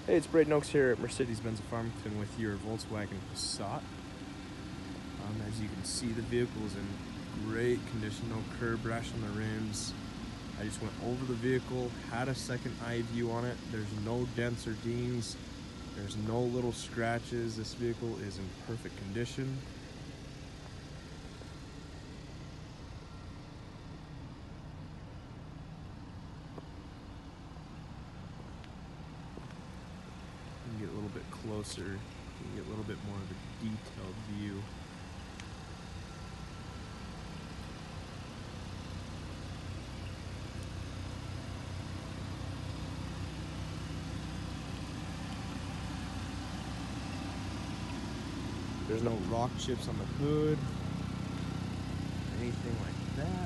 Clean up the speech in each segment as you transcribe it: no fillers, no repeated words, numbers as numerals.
Hey, it's Braden Oaks here at Mercedes-Benz of Farmington with your Volkswagen Passat. As you can see, the vehicle is in great condition, no curb rash on the rims. I just went over the vehicle, had a second eye view on it. There's no dents or dings. There's no little scratches. This vehicle is in perfect condition. You can get a little bit closer. You can get a little bit more of a detailed view. There's no rock chips on the hood, anything like that.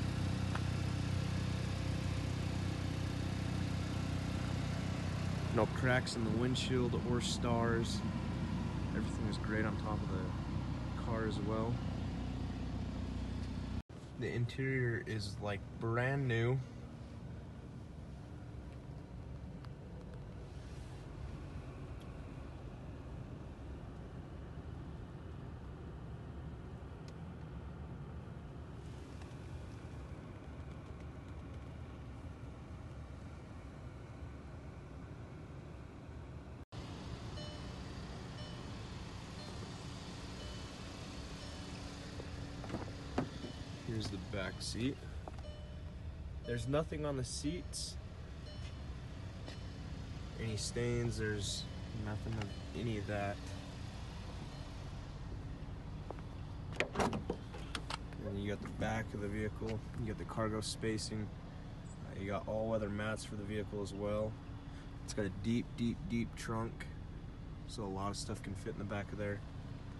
No cracks in the windshield or stars. Everything is great on top of the car as well. The interior is like brand new. Here's the back seat. There's nothing on the seats. Any stains, there's nothing of any of that. And you got the back of the vehicle. You got the cargo spacing. You got all-weather mats for the vehicle as well. It's got a deep, deep, deep trunk, so a lot of stuff can fit in the back of there.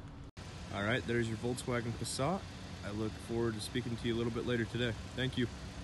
All right, there's your Volkswagen Passat. I look forward to speaking to you a little bit later today. Thank you.